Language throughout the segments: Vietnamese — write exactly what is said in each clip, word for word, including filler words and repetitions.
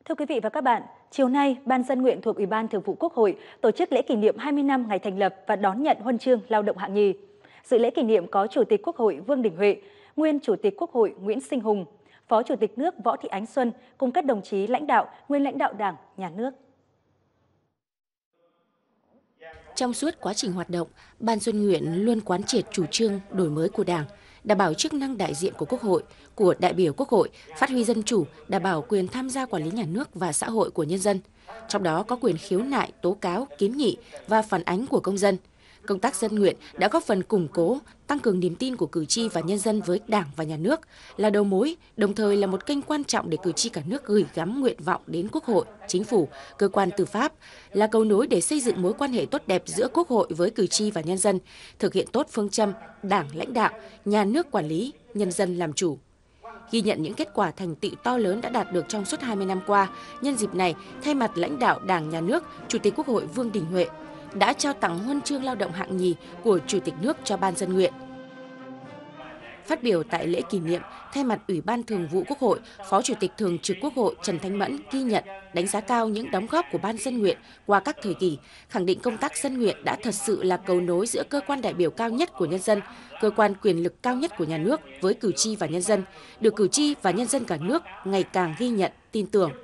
Thưa quý vị và các bạn, chiều nay, Ban Dân nguyện thuộc Ủy ban Thường vụ Quốc hội tổ chức lễ kỷ niệm hai mươi năm ngày thành lập và đón nhận huân chương lao động hạng nhì. Dự lễ kỷ niệm có Chủ tịch Quốc hội Vương Đình Huệ, nguyên Chủ tịch Quốc hội Nguyễn Sinh Hùng, Phó Chủ tịch nước Võ Thị Ánh Xuân cùng các đồng chí lãnh đạo, nguyên lãnh đạo Đảng, Nhà nước. Trong suốt quá trình hoạt động, Ban Dân nguyện luôn quán triệt chủ trương đổi mới của Đảng, đảm bảo chức năng đại diện của Quốc hội, của đại biểu Quốc hội, phát huy dân chủ, đảm bảo quyền tham gia quản lý nhà nước và xã hội của nhân dân. Trong đó có quyền khiếu nại, tố cáo, kiến nghị và phản ánh của công dân. Công tác dân nguyện đã góp phần củng cố, tăng cường niềm tin của cử tri và nhân dân với Đảng và Nhà nước, là đầu mối, đồng thời là một kênh quan trọng để cử tri cả nước gửi gắm nguyện vọng đến Quốc hội, Chính phủ, cơ quan tư pháp, là cầu nối để xây dựng mối quan hệ tốt đẹp giữa Quốc hội với cử tri và nhân dân, thực hiện tốt phương châm Đảng lãnh đạo, Nhà nước quản lý, nhân dân làm chủ. Ghi nhận những kết quả thành tựu to lớn đã đạt được trong suốt hai mươi năm qua, nhân dịp này, thay mặt lãnh đạo Đảng, Nhà nước, Chủ tịch Quốc hội Vương Đình Huệ đã trao tặng huân chương lao động hạng nhì của Chủ tịch nước cho Ban Dân nguyện. Phát biểu tại lễ kỷ niệm, thay mặt Ủy ban Thường vụ Quốc hội, Phó Chủ tịch Thường trực Quốc hội Trần Thanh Mẫn ghi nhận, đánh giá cao những đóng góp của Ban Dân nguyện qua các thời kỳ, khẳng định công tác dân nguyện đã thật sự là cầu nối giữa cơ quan đại biểu cao nhất của nhân dân, cơ quan quyền lực cao nhất của nhà nước với cử tri và nhân dân, được cử tri và nhân dân cả nước ngày càng ghi nhận, tin tưởng.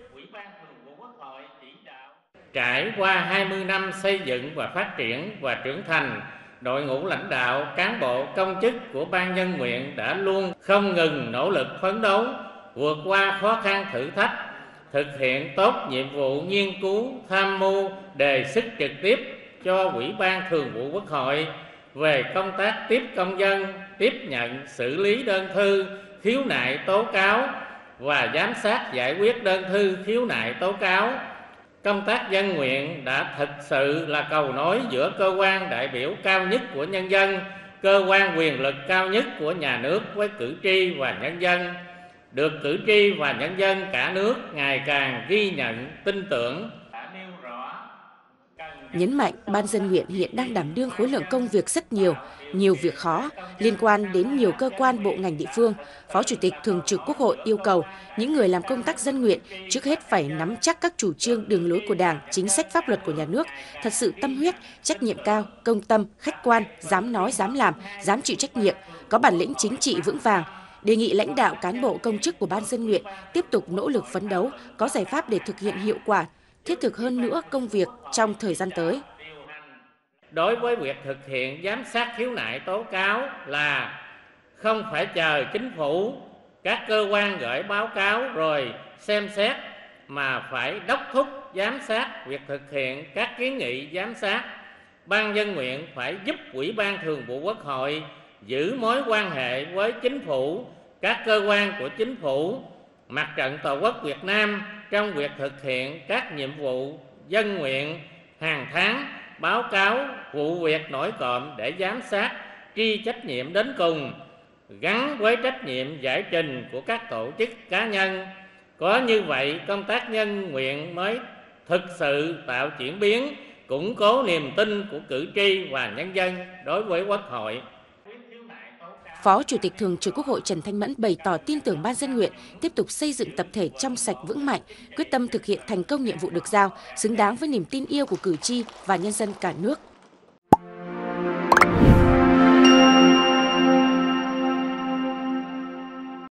Trải qua hai mươi năm xây dựng và phát triển và trưởng thành, đội ngũ lãnh đạo, cán bộ, công chức của Ban Dân nguyện đã luôn không ngừng nỗ lực phấn đấu, vượt qua khó khăn thử thách, thực hiện tốt nhiệm vụ nghiên cứu, tham mưu, đề xuất trực tiếp cho Ủy ban Thường vụ Quốc hội về công tác tiếp công dân, tiếp nhận, xử lý đơn thư, khiếu nại tố cáo và giám sát giải quyết đơn thư khiếu nại tố cáo. Công tác dân nguyện đã thực sự là cầu nối giữa cơ quan đại biểu cao nhất của nhân dân, cơ quan quyền lực cao nhất của nhà nước với cử tri và nhân dân, được cử tri và nhân dân cả nước ngày càng ghi nhận, tin tưởng. Nhấn mạnh, Ban Dân nguyện hiện đang đảm đương khối lượng công việc rất nhiều, nhiều việc khó, liên quan đến nhiều cơ quan bộ ngành địa phương. Phó Chủ tịch Thường trực Quốc hội yêu cầu những người làm công tác dân nguyện trước hết phải nắm chắc các chủ trương đường lối của Đảng, chính sách pháp luật của nhà nước, thật sự tâm huyết, trách nhiệm cao, công tâm, khách quan, dám nói, dám làm, dám chịu trách nhiệm, có bản lĩnh chính trị vững vàng. Đề nghị lãnh đạo cán bộ công chức của Ban Dân nguyện tiếp tục nỗ lực phấn đấu, có giải pháp để thực hiện hiệu quả, thiết thực hơn nữa công việc trong thời gian tới. Đối với việc thực hiện giám sát khiếu nại tố cáo là không phải chờ chính phủ, các cơ quan gửi báo cáo rồi xem xét, mà phải đốc thúc giám sát việc thực hiện các kiến nghị giám sát. Ban Dân nguyện phải giúp Ủy ban Thường vụ Quốc hội giữ mối quan hệ với chính phủ, các cơ quan của chính phủ, Mặt trận Tổ quốc Việt Nam trong việc thực hiện các nhiệm vụ dân nguyện hàng tháng, báo cáo vụ việc nổi cộm để giám sát, truy trách nhiệm đến cùng, gắn với trách nhiệm giải trình của các tổ chức cá nhân. Có như vậy, công tác nhân nguyện mới thực sự tạo chuyển biến, củng cố niềm tin của cử tri và nhân dân đối với Quốc hội. Phó Chủ tịch Thường trực Quốc hội Trần Thanh Mẫn bày tỏ tin tưởng Ban Dân nguyện tiếp tục xây dựng tập thể trong sạch vững mạnh, quyết tâm thực hiện thành công nhiệm vụ được giao, xứng đáng với niềm tin yêu của cử tri và nhân dân cả nước.